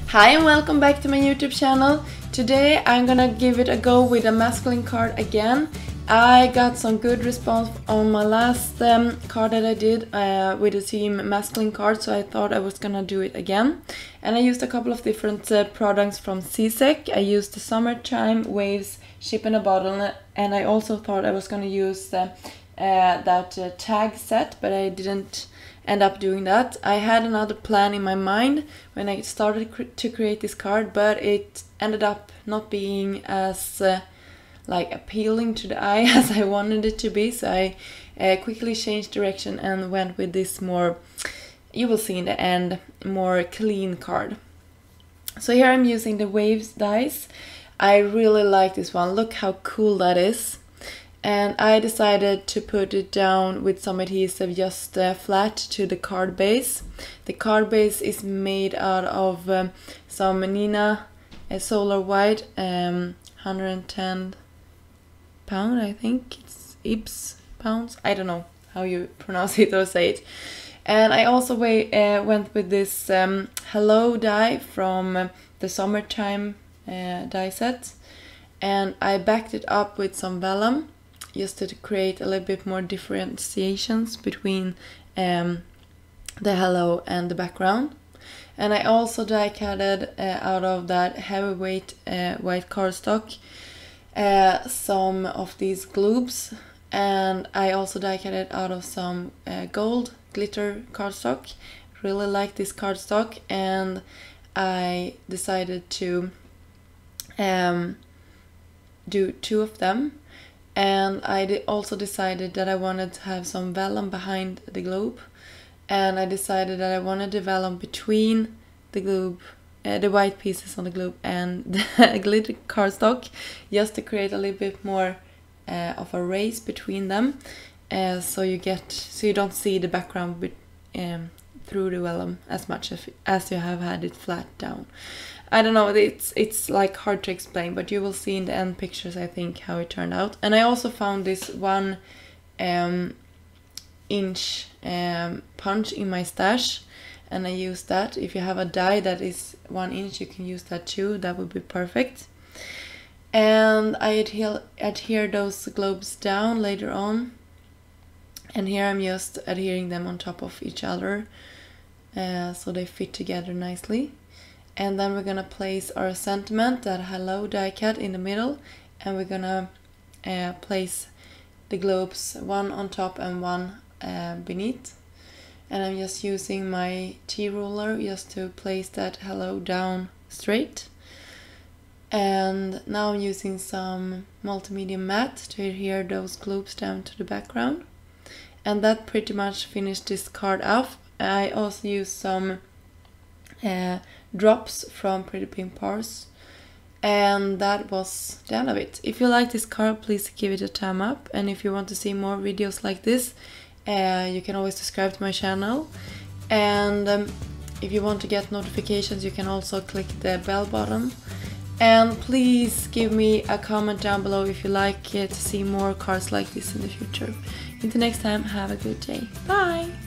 Hi and welcome back to my YouTube channel. Today I'm gonna give it a go with a masculine card again. I got some good response on my last card that I did with the team masculine card, so I thought I was gonna do it again. And I used a couple of different products from CSEC. I used the Summertime Waves Ship in a Bottle, and I also thought I was gonna use that tag set, but I didn't end up doing that. I had another plan in my mind when I started to create this card, but it ended up not being as like appealing to the eye as I wanted it to be, so I quickly changed direction and went with this more, you will see in the end, more clean card. So here I'm using the Waves dice. I really like this one. Look how cool that is. And I decided to put it down with some adhesive just flat to the card base. The card base is made out of some Nina Solar White, 110 pound, I think it's IBS pounds. I don't know how you pronounce it or say it. And I also went with this Hello die from the Summertime die set, and I backed it up with some vellum, just to create a little bit more differentiations between the hello and the background. And I also die cutted out of that heavyweight white cardstock some of these globes, and I also die cutted out of some gold glitter cardstock. Really like this cardstock, and I decided to do two of them. And I also decided that I wanted to have some vellum behind the globe, and I decided that I wanted the vellum between the globe, the white pieces on the globe and the glitter cardstock, just to create a little bit more of a race between them, so you don't see the background through the vellum as much as you have had it flat down. I don't know, it's like hard to explain, but you will see in the end pictures, I think, how it turned out. And I also found this 1 inch punch in my stash, and I used that. If you have a die that is 1 inch, you can use that too. That would be perfect. And I adhere those globes down later on, and here I'm just adhering them on top of each other so they fit together nicely. And then we're gonna place our sentiment, that hello die cut, in the middle, and we're gonna place the globes one on top and one beneath. And I'm just using my T-ruler just to place that hello down straight. And now I'm using some multimedia matte to adhere those globes down to the background. And that pretty much finished this card off. I also used some drops from Pretty Pink Parts, and that was the end of it. If you like this card, please give it a thumb up, and if you want to see more videos like this, you can always subscribe to my channel. And if you want to get notifications, you can also click the bell button. And please give me a comment down below if you like to see more cards like this in the future. Until next time, have a good day. Bye!